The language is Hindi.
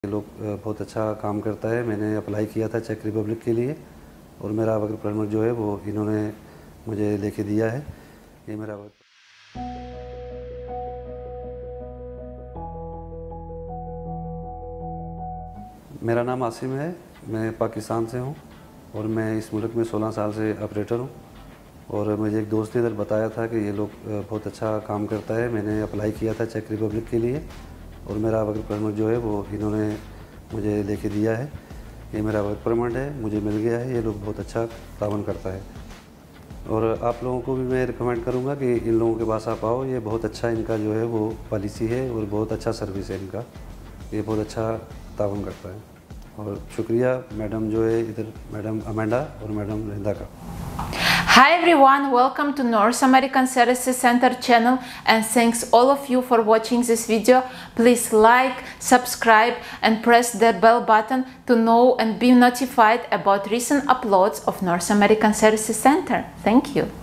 ये लोग बहुत अच्छा काम करता है। मैंने अप्लाई किया था चेक रिपब्लिक के लिए और मेरा वर्क परमिट जो है वो इन्होंने मुझे लेके दिया है। ये मेरा वर्क। मेरा नाम आसिम है, मैं पाकिस्तान से हूँ और मैं इस मुल्क में 16 साल से ऑपरेटर हूँ। और मुझे एक दोस्त ने इधर बताया था कि ये लोग बहुत अच्छा काम करता है। मैंने अप्लाई किया था चेक रिपब्लिक के लिए और मेरा वर्क परमिट जो है वो इन्होंने मुझे लेके दिया है। ये मेरा वर्क परमिट है, मुझे मिल गया है। ये लोग बहुत अच्छा तावन करता है और आप लोगों को भी मैं रिकमेंड करूँगा कि इन लोगों के पास आप आओ। ये बहुत अच्छा इनका जो है वो पॉलिसी है और बहुत अच्छा सर्विस है इनका। ये बहुत अच्छा तावन करता है और शुक्रिया मैडम जो है इधर, मैडम अमेंडा और मैडम रिंदा का। Hi everyone, welcome to North American Services Center channel and thanks all of you for watching this video. Please like, subscribe and press the bell button to know and be notified about recent uploads of North American Services Center. Thank you.